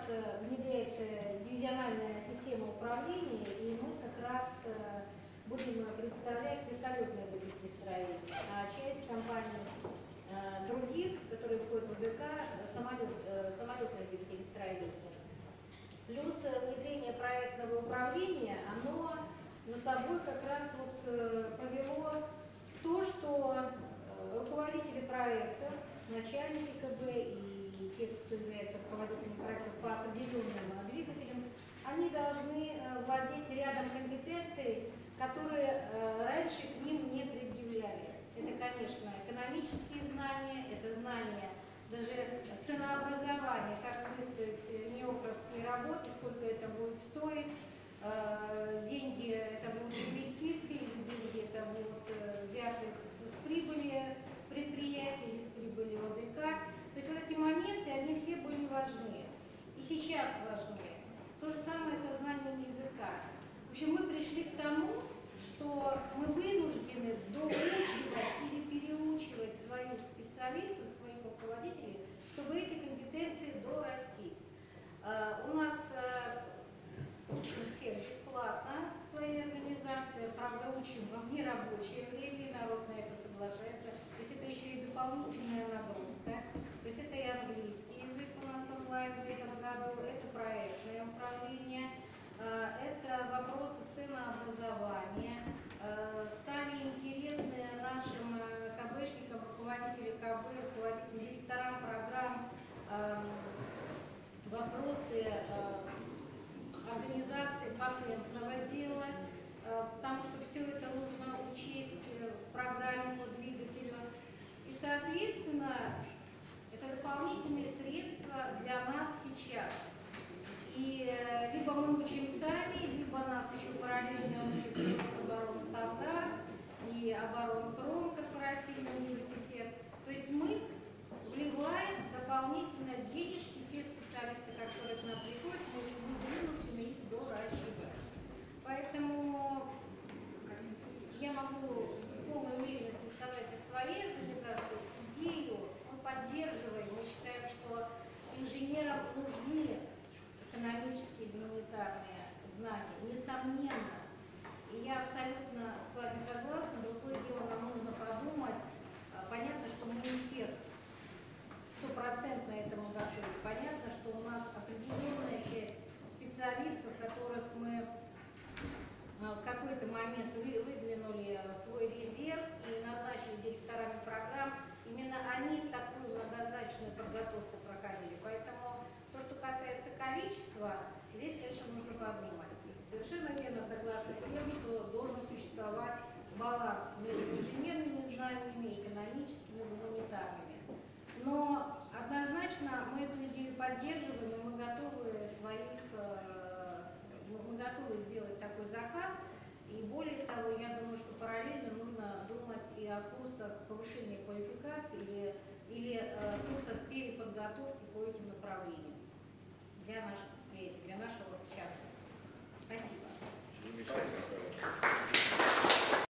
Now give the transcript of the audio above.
внедряется дивизиональная система управления, и мы как раз будем представлять вертолетное двигателестроение. А часть компаний других, которые входят в ДК, самолетное двигателестроение. Плюс внедрение проектного управления, оно за собой как раз вот повело то, что руководители проекта, начальники КБ и те, кто является руководителями проектов по определенным двигателям, они должны владеть рядом компетенций, которые раньше к ним не предъявляли. Это, конечно, экономические знания, это знания даже ценообразования, как выстроить неокровские работы, сколько это будет стоить, деньги это будут инвестиции, или деньги это будут взяты с прибыли предприятия или с прибыли ОДК. То есть вот эти моменты, они все были важны. И сейчас важны. То же самое со знанием языка. В общем, мы пришли к тому, что мы вынуждены доучивать или переучивать своих специалистов, своих руководителей, чтобы эти компетенции дорастить. У нас учим всех бесплатно в своей организации, правда, учим во внерабочее время, народ на это соглашается. То есть это еще и дополнительная нагрузка. То есть это и английский язык у нас онлайн в этом году, это проектное управление, это вопросы ценообразования. Стали интересны нашим КБшникам, руководителям КБ, руководителям, директорам программ, вопросы организации патентного дела, потому что все это нужно учесть в программе по двигателю. И, соответственно, это дополнительные средства для нас сейчас. И либо мы учим сами, либо нас еще параллельно учат Оборонстандарт и Оборонпром, корпоративный университет. То есть мы вливаем дополнительно денежки, те специалисты, которые к нам приходят, мы вынуждены их доращивать. Поэтому я могу с полной уверенностью сказать от своей организации, идею мы поддерживаем, мы считаем, что инженерам нужны экономические и гуманитарные знания, несомненно. И я абсолютно с вами согласна, другое дело, нам нужно подумать. Понятно, что мы не всех стопроцентно этому готовы. Понятно, что у нас определенная часть специалистов, которых мы в какой-то момент выдвинули свой резерв и назначили директорами программ, именно они такую многозначную подготовку проходили. Поэтому то, что касается количества, здесь, конечно, нужно подумать. Совершенно верно согласна с тем, что должен существовать баланс между инженерными знаниями, экономическими и гуманитарными. Но однозначно мы эту идею поддерживаем, и мы готовы сделать такой заказ. И более того, я думаю, что параллельно нужно думать и о курсах повышения квалификации или курсах переподготовки по этим направлениям для наших предприятий, для нашего в частности. Спасибо.